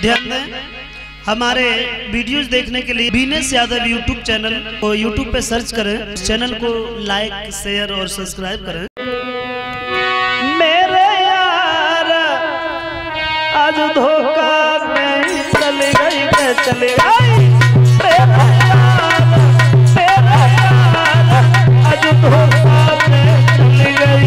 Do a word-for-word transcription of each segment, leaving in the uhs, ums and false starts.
ध्यान दें, हमारे वीडियोस देखने के लिए बीनेश यादव यूट्यूब चैनल को यूट्यूब पे सर्च करें, चैनल को लाइक शेयर और सब्सक्राइब करें। मेरे यार आज धोखा में चले गई के चले गई, मेरे यार मेरे यार आज धोखा में चली गई।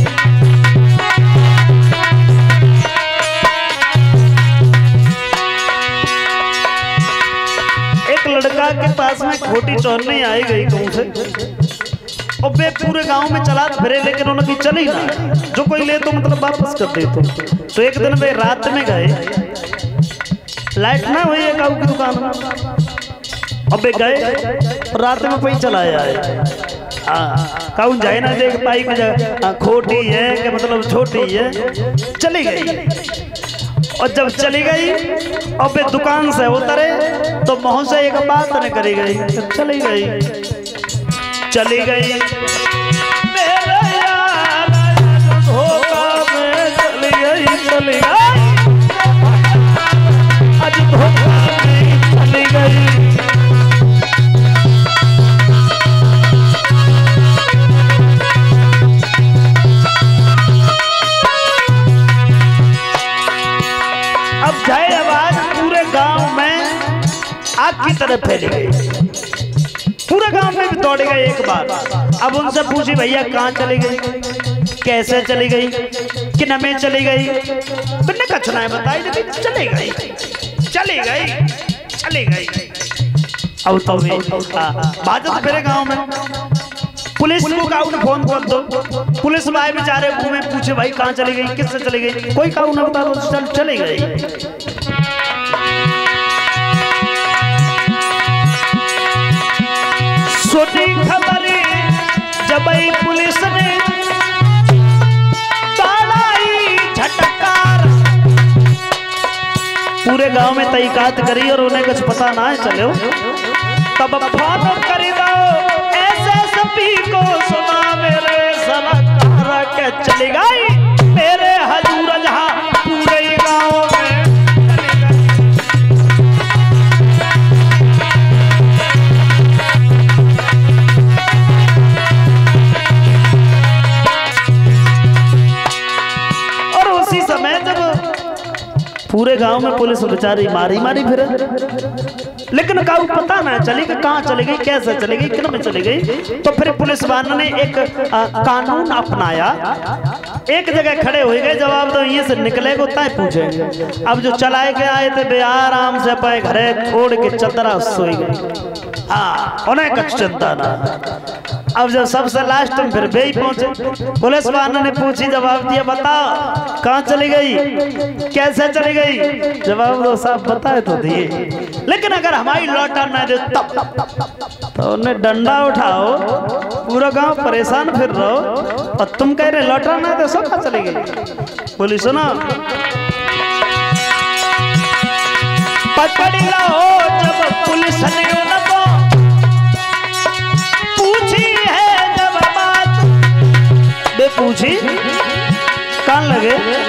लड़का के पास में खोटी चोर नहीं आई गई कहूं से, और वे पूरे गांव में चला फिरे, लेकिन उनकी चली ना, जो कोई ले तो मतलब वापस कर दे। तो, तो एक दिन वे रात में गए, लाइट ना हुई है गाँव की दुकान में, अब वे गए रात में कोई चलाया है, कौन जाए ना देख पाई कि खोटी है कि मतलब छोटी है, चली गई। और जब चली गई और वे दुकान से उतरे तो मुँह से एक बात न करी गई, चली गई चली गई मेरे यार धोखा में चली गई चली गई आज धोखा में चली गई। जय आवाज पूरे गांव में आग की तरह फैली गई, पूरे गांव में भी दौड़ गए एक बार। अब उनसे पूछी भैया कहाँ चली गई, कैसे चली गई, किन में चली गई, बिना कछना है बताई, चली गई चली गई चली गई। अब तो बाजत फिरे गांव में, पुलिस को काऊ ने फोन कर दो, पुलिस भाई बेचारे घूमे पूछे भाई कहाँ चली गई, किससे चली गई, कोई काऊ ना बता दो, चल चली गई। सुनी खबर जब पुलिस ने तालाई झटकार, पूरे गांव में तहकीकात करी और उन्हें कुछ पता ना है चलो, तब फोन करी दो एसएसपी को, सुना मेरे सलाहकार के चली गई मेरे हजूर जहां पूरे गांव में और उसी समय जब पूरे गांव में पुलिस बेचारी मारी मारी फिरे, लेकिन काऊ पता ना चली कि कहाँ चली गई, कैसे चली गई, किन में चली गई। तो फिर पुलिस वालों ने एक आ, कानून अपनाया, एक जगह खड़े हो गए, जवाब दो ये से निकले को तय पूछे। अब जो चलाए के आए थे बे आराम से अपने घरे छोड़ के चदरा सोई गई, हाँ उन्हें कुछ चिंता ना। अब जब सबसे लास्ट में फिर वे ही पहुंचे, पुलिस वालों ने पूछी, जवाब दिया बताओ कहाँ चली गई, कैसे चली गई, जवाब दो साहब बताए तो दिए, लेकिन अगर हमारी लौटा ना दे तब तो उन्हें डंडा उठाओ, पूरा गांव परेशान फिर रहो, और तुम कह रहे लौटा ना दे सो कहाँ चली गई। बोली सुनो पकड़ लो जब पुलिस ने उनको पूछी है, जब बात बे पूछी कान लगे